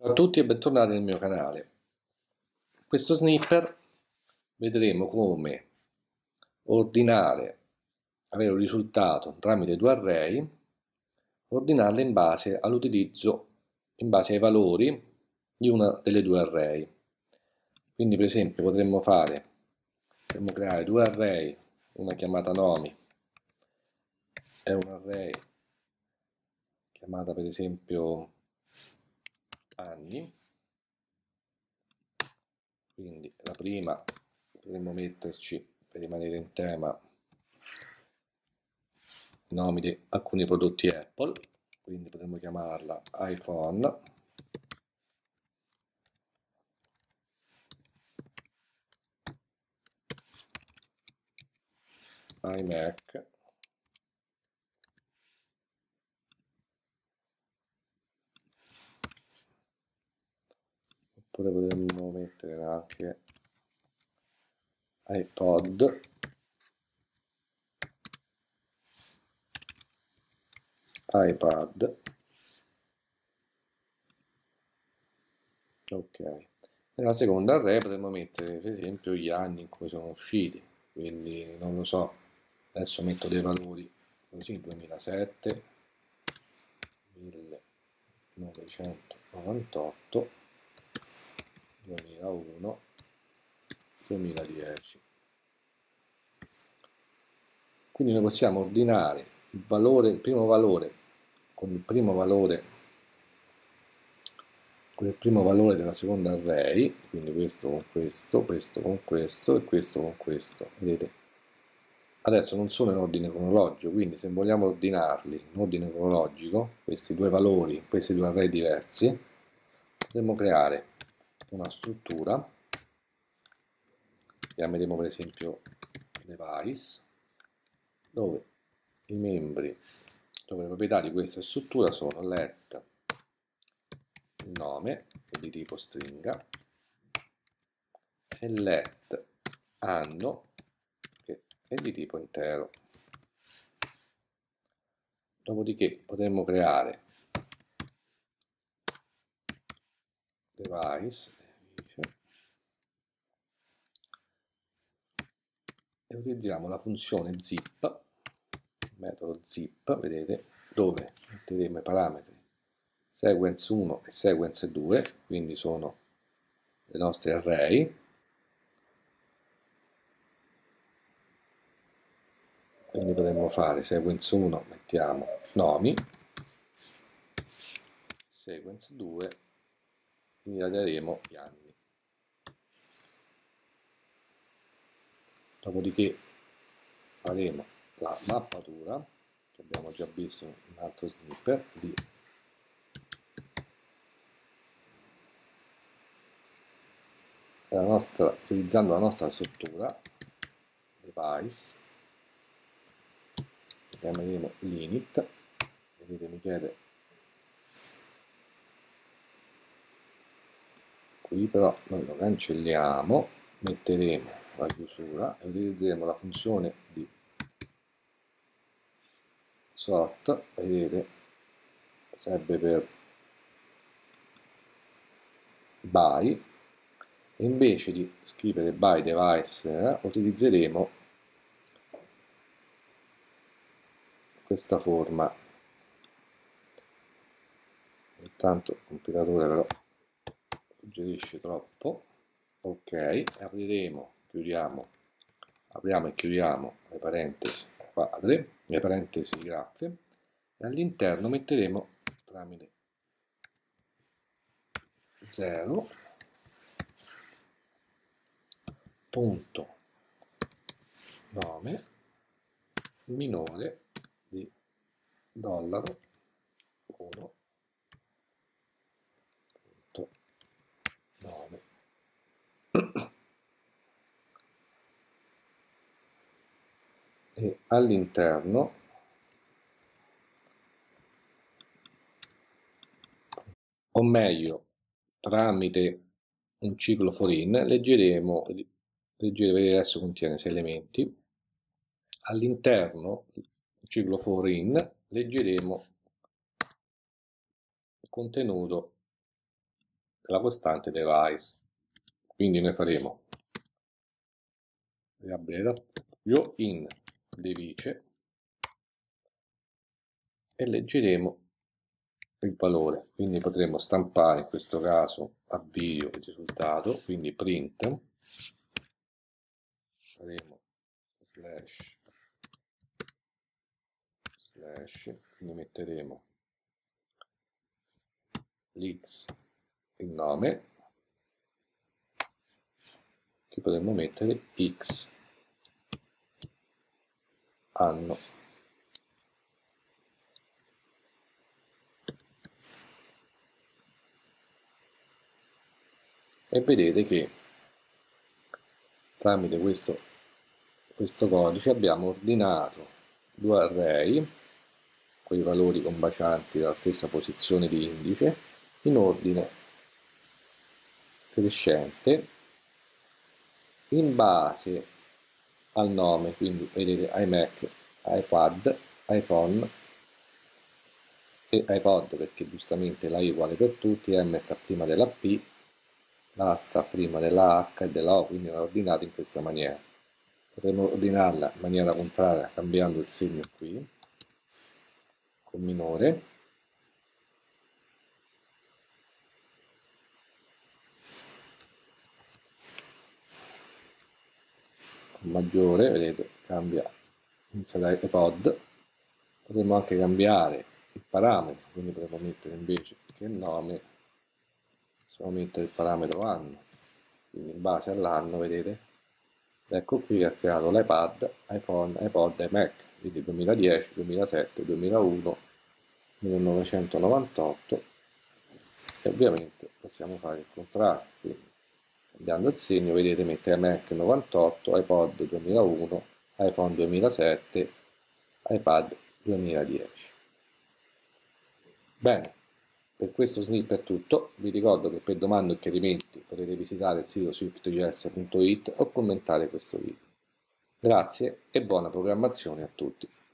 Ciao a tutti e bentornati nel mio canale. In questo snipper vedremo come ordinare, avere un risultato tramite due array, ordinarle in base all'utilizzo, in base ai valori di una delle due array. Quindi per esempio potremmo creare due array, una chiamata nomi e un array chiamata per esempio anni. Quindi la prima potremmo metterci, per rimanere in tema, i nomi di alcuni prodotti Apple, quindi potremmo chiamarla iPhone, iMac, oppure potremmo mettere anche iPod, iPad, ok. Nella seconda array potremmo mettere per esempio gli anni in cui sono usciti, quindi non lo so, adesso metto dei valori così, 2007, 1998, 2001, 2010. Quindi noi possiamo ordinare il valore, il primo valore con il primo valore della seconda array, quindi questo con questo, questo con questo e questo con questo, vedete? Adesso non sono in ordine cronologico, quindi se vogliamo ordinarli in ordine cronologico, questi due valori, questi due array diversi, potremmo creare una struttura, chiameremo per esempio device, dove i membri, dove le proprietà di questa struttura sono let il nome, che è di tipo stringa, e let anno, che è di tipo intero. Dopodiché potremmo creare device e utilizziamo la funzione zip, il metodo zip, vedete, dove metteremo i parametri sequence 1 e sequence 2, quindi sono le nostre array, quindi potremmo fare sequence 1, mettiamo nomi, sequence 2, quindi daremo gli anni. Dopodiché faremo la mappatura, che abbiamo già visto in un altro snipper, utilizzando la nostra struttura device, chiameremo limit, vedete mi chiede qui, però noi lo cancelliamo, metteremo la chiusura e utilizzeremo la funzione di sort, vedete, serve per by, e invece di scrivere by device utilizzeremo questa forma. Intanto il compilatore però suggerisce troppo. Ok, apriamo e chiudiamo le parentesi quadre, le parentesi graffe, e all'interno metteremo tramite 0 punto nome minore di $1 punto nome. E all'interno o meglio tramite un ciclo for in leggeremo, vedete adesso contiene 6 elementi, all'interno del ciclo for in leggeremo il contenuto la costante device. Quindi noi faremo variabile in device e leggeremo il valore, quindi potremo stampare in questo caso avvio il risultato, quindi print, faremo slash, quindi metteremo l'x, il nome, qui potremmo mettere x, anno, e vedete che tramite questo codice abbiamo ordinato due array con i valori combacianti dalla stessa posizione di indice in ordine crescente in base al nome, quindi vedete iMac, iPad, iPhone e iPod, perché giustamente la I uguale per tutti, M sta prima della P, la sta prima della H e della O, quindi l'ho ordinato in questa maniera. Potremmo ordinarla in maniera contraria cambiando il segno qui con minore, con maggiore, vedete, cambia, inizia da iPod. Potremmo anche cambiare il parametro, quindi potremmo mettere invece che nome, possiamo mettere il parametro anno, quindi in base all'anno, vedete, ecco qui che ha creato l'iPad, iPhone, iPod e Mac, quindi 2010, 2007, 2001, 1998, e ovviamente possiamo fare il contrario, quindi cambiando il segno, vedete, mette iMac 98, iPod 2001, iPhone 2007, iPad 2010. Bene, per questo snippet è tutto, vi ricordo che per domande o chiarimenti potete visitare il sito swiftjs.it o commentare questo video. Grazie e buona programmazione a tutti.